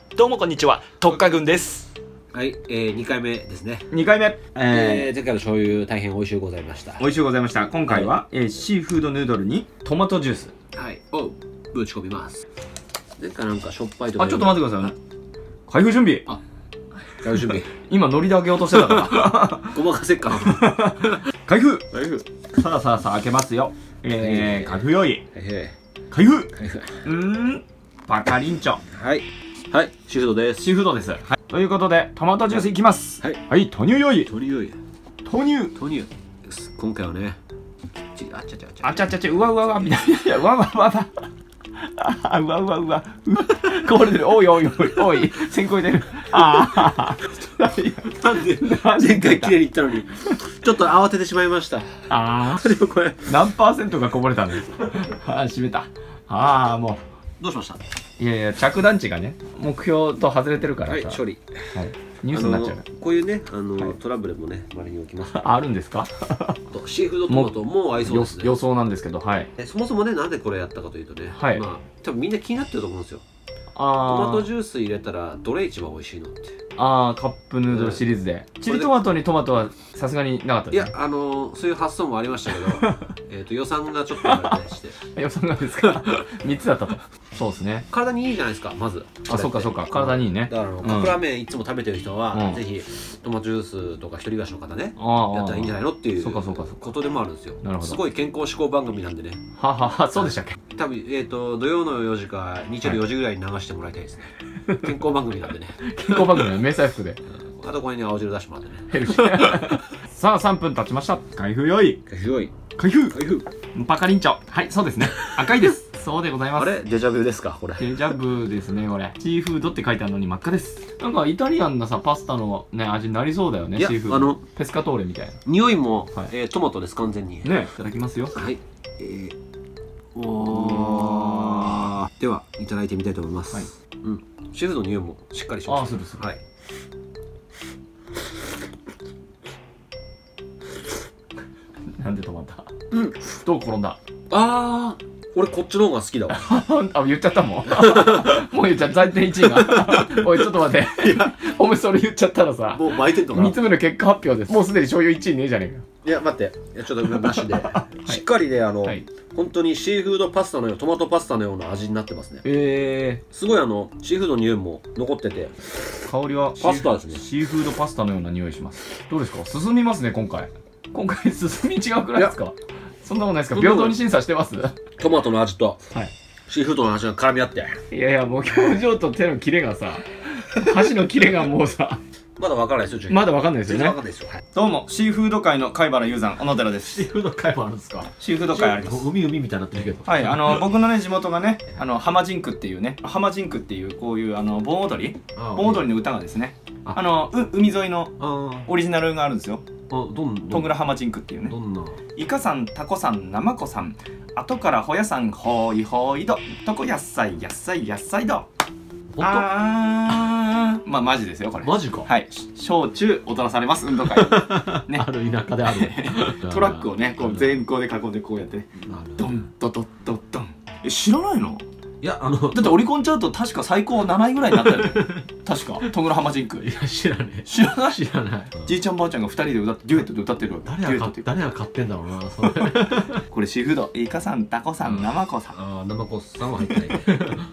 どうもこんにちは、特化軍です。 はい、2回目ですね。 2回目。 前回の醤油大変美味しゅうございました。 美味しゅうございました。今回は、シーフードヌードルにトマトジュース。 はい、をぶち込みます。前回なんかしょっぱいとか。 あ、ちょっと待ってくださいね。開封準備。 あ、開封準備。 今海苔で開けようとしてたから。 ごまかせっかな。 開封。 開封。 さあ開けますよ。開封用意。開封。 開封。 バカリンチョ。 はいはい、シーフードです。 シーフードです。はい。ということでトマトジュースいきます。はい。はい、豆乳用意。 豆乳用意。 豆乳。 豆乳。今回はね。あちゃちゃうわみたいな。うわこぼれてる。おい先行出る。 なんで前回きれいにいったのにちょっと慌ててしまいました。でもこれ何%がこぼれたんです。閉めた。もうどうしました。 いや着弾地がね目標と外れてるからさ。 はい、処理。 はい。ニュースになっちゃう。 こういうねトラブルもね周りに起きます。 あるんですか。 シーフードトマトも合いそうですね。 予想なんですけど、はい。 そもそもねなんでこれやったかというとね、 はい。 まあ多分みんな気になってると思うんですよ。トマトジュース入れたらどれ一番美味しいのって。 カップヌードルシリーズでチリトマトにトマトはさすがになかったですね。 いやそういう発想もありましたけど予算がちょっとあれでして予算がですか。3つだったと。そうですね。 体にいいじゃないですかまず。 そうか体にいいね。 だからカップラーメンいつも食べてる人はぜひトマトジュースとか一人暮らしの方ねやったらいいんじゃないのっていうことでもあるんですよ。すごい健康志向番組なんでね。 そうでしたっけ。 多分土曜の4時か日曜の4時ぐらいに流してもらいたいですね。健康番組なんでね。 健康番組は迷彩服で。 あとこれに青汁出してもらってね。 ヘルシー。さあ3分経ちました。開封用意。開封。バカリンチョ。はい、そうですね。赤いです。そうでございます。 あれデジャブですかこれ。 デジャブですねこれ。シーフードって書いてあるのに真っ赤です。なんかイタリアンなさパスタのね味になりそうだよね。シーフード。ペスカトーレみたいな。 匂いもトマトです完全に。 ね、いただきますよ。 はい。ではいただいてみたいと思います。はい。シーフードの匂いもしっかりします。 そうです。はい。なんで止まった。どう転んだ。 俺こっちの方が好きだわ。 言っちゃったもん。もう言っちゃった。暫定1位が。おいちょっと待って。お前それ言っちゃったらさ。 もう巻いてんのかな。 3つ目の結果発表です。もうすでに醤油1位ねえじゃねえか。 いや待って、ちょっとなしで。しっかりね本当にシーフードパスタのようなトマトパスタのような味になってますね。すごいシーフードの匂いも残ってて。 香りはパスタですね。 シーフードパスタのような匂いします。どうですか。進みますね今回進み違うくらいですか。そんなことないですか。平等に審査してます。 トマトの味とシーフードの味が絡み合って。 いやもう表情と手の切れがさ、箸の切れがもうさ、 まだわからないですよ。 まだわかんないですよね。 どうもシーフード界の貝原雄山小野寺です。 シーフード界もあるんですか。 シーフード界あります。 海みたいになってるけど。 はい、僕のね地元がね浜ジンクっていうね、浜ジンクっていうこういう盆踊りの歌がですね、海沿いのオリジナルがあるんですよ。トングラ浜ジンクっていうね。イカさんタコさんナマコさん後からホヤさんほいほいどとこやっさいど。まあマジですよこれ。 マジか。 はい、小中踊らされます運動会ね。 ある田舎であるトラックをねこう前後で囲んでこうやってね、ドンドドドドン。知らないの。いやだってオリコンチャート確か最高7位ぐらいになったよね。確かトングラハマジンク。いや知らない。知らない。じいちゃんばあちゃんが2人で歌ってデュエットで歌ってるわ。誰が買ってんだろうなそれ。これシーフードイカさんタコさんナマコさん。 ナマコさんは入ってない。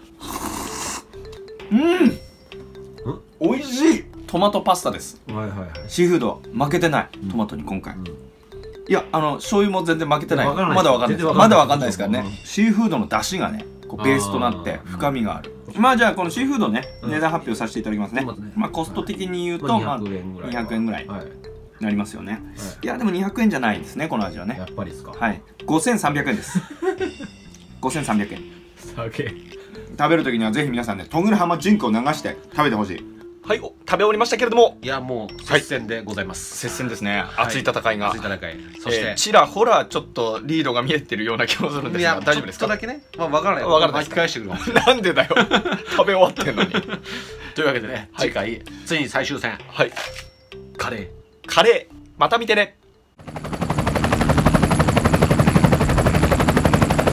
美味しい。トマトパスタです。シーフード負けてない。トマトに今回。いや醤油も全然負けてない。まだわかんないですからね。シーフードの出汁がねベースとなって深みがある。まあじゃあこのシーフードね値段発表させていただきますね。まあコスト的に言うと200円ぐらいなりますよね。いやでも200円じゃないですねこの味はね。 やっぱりですか。 はい、5300円です。5300円。食べる時にはぜひ皆さんねトングラハマジンクを流して食べてほしい。はい、食べ終わりましたけれども、 いやもう接戦でございます。 接戦ですね。熱い戦いが。 そしてちらほらちょっとリードが見えてるような気もするんですが、大丈夫ですか。 ちょっとだけね。まあ分からない。巻き返してくる。 なんでだよ。食べ終わってんのに。 というわけでね、次回ついに最終戦。 はい。 カレー。 また見てね。